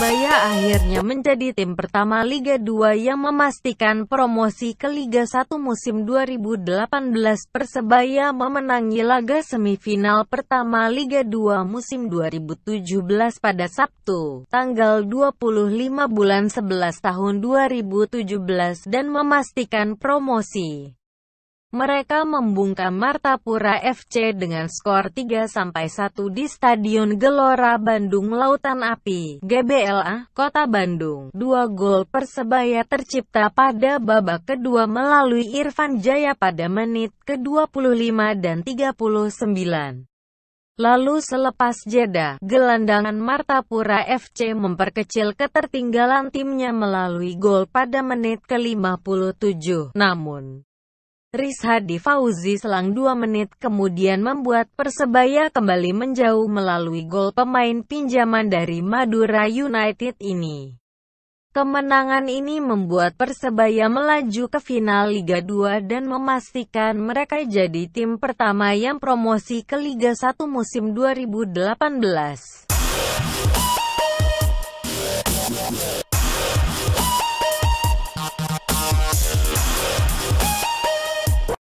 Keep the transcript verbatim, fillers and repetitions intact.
Persebaya akhirnya menjadi tim pertama Liga dua yang memastikan promosi ke Liga satu musim dua ribu delapan belas. Persebaya memenangi laga semifinal pertama Liga dua musim dua ribu tujuh belas pada Sabtu, tanggal dua puluh lima bulan sebelas tahun dua ribu tujuh belas dan memastikan promosi. Mereka membungkam Martapura F C dengan skor tiga satu di Stadion Gelora Bandung Lautan Api, G B L A, Kota Bandung. Dua gol Persebaya tercipta pada babak kedua melalui Irfan Jaya pada menit ke dua puluh lima dan tiga puluh sembilan. Lalu selepas jeda, gelandang Martapura F C memperkecil ketertinggalan timnya melalui gol pada menit ke lima puluh tujuh. Namun Rizhadi Fauzi selang dua menit kemudian membuat Persebaya kembali menjauh melalui gol pemain pinjaman dari Madura United ini. Kemenangan ini membuat Persebaya melaju ke final Liga dua dan memastikan mereka jadi tim pertama yang promosi ke Liga satu musim dua ribu delapan belas.